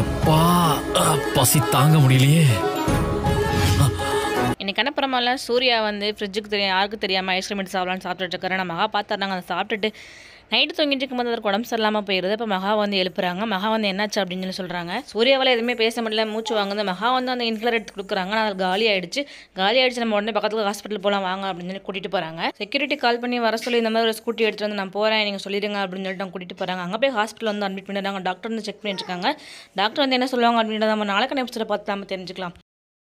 எப்பா பசி தாங்க முடியலையே. இன்னைக்கு அனுப்புறமால சூர்யா வந்து ஃப்ரிட்ஜுக்கு தெரியும் யாருக்கு தெரியாமல் ஐஸ்கிரீம் எடுத்து சாப்பிடலான்னு சாப்பிட்டுட்டு இருக்காரு. நம்ம மகா பார்த்துறாங்க. அதை சாப்பிட்டுட்டு நைட்டு தூங்கிட்டு இருக்கும்போது அதற்கு உடம்பு சரியில்லாமல் போயிடுது. இப்போ மகா வந்து எழுப்புறாங்க. மகா வந்து என்னாச்சு அப்படின்னு சொல்லி சொல்கிறாங்க. சூர்யாவால் எதுவுமே பேச முடியல, மூச்சு வாங்குது. மகா வந்து அந்த இன்ஹேலர் எடுத்து கொடுக்குறாங்க. அதில் காலி ஆயிடுச்சு. நம்ம உடனே பக்கத்தில் ஹாஸ்பிட்டல் போகலாம் வாங்க அப்படின்னு சொல்லி கூட்டிகிட்டு போகிறாங்க. செக்யூரிட்டி கால் பண்ணி வர சொல்லி இந்த மாதிரி ஒரு ஸ்கூட்டி எடுத்துகிட்டு வந்து நான் போகிறேன் நீங்கள் சொல்லிடுங்க அப்படின்னு சொல்லிட்டு அவங்க கூட்டிகிட்டு போகிறாங்க. அங்கே போய் ஹாஸ்பிட்டல் வந்து அட்மிட் பண்ணிடுறாங்க. டாக்டர் வந்து செக் பண்ணிட்டு இருக்காங்க. டாக்டர் வந்து என்ன சொல்லுவாங்க அப்படின்றத நம்ம நாளைக்கான எபிசோட பார்த்து நம்ம தெரிஞ்சுக்கலாம்.